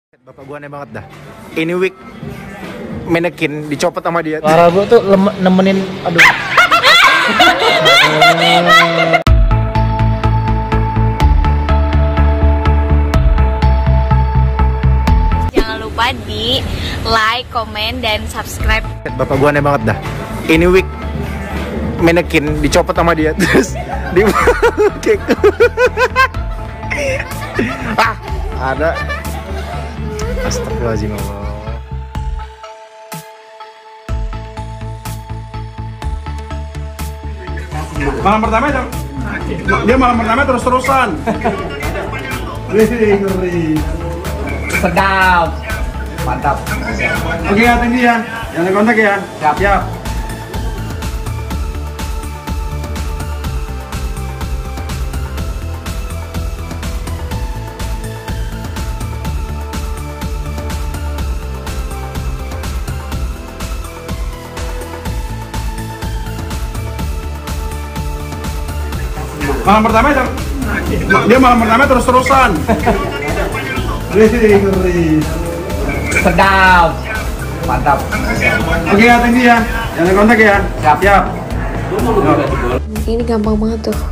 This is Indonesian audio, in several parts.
Bapak gua aneh banget dah. Ini week manekin dicopot sama dia. Suara gua tuh nemenin, aduh. Jangan lupa di like, komen, dan subscribe. Bapak gua aneh banget dah. Ini week manekin dicopot sama dia terus di ada. Astagfirullahaladzim Allah. Malam pertama dia malam pertama terus-terusan. Sedap. Mantap. Oke ya, tinggi ya. Jangan kontak ya. Siap. Malam pertama dia malam pertama terus-terusan. Sedap. Mantap. Oke ya, tinggi ya. Jangan kontak ya. Siap. Ini gampang banget tuh.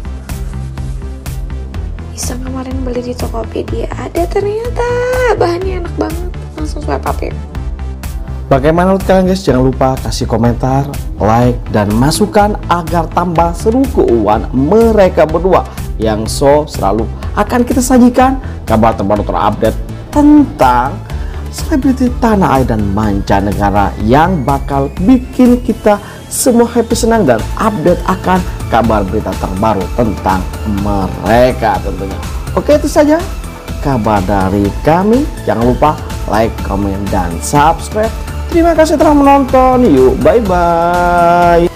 Iseng kemarin beli di Tokopedia, ada ternyata bahannya enak banget. Langsung swipe up ya. Bagaimana menurut kalian guys? Jangan lupa kasih komentar, like, dan masukan agar tambah seru keuangan mereka berdua yang selalu akan kita sajikan kabar terbaru terupdate tentang selebriti tanah air dan mancanegara yang bakal bikin kita semua happy, senang, dan update akan kabar berita terbaru tentang mereka tentunya. Oke, itu saja kabar dari kami. Jangan lupa like, komen, dan subscribe. Terima kasih telah menonton. Yuk, bye-bye.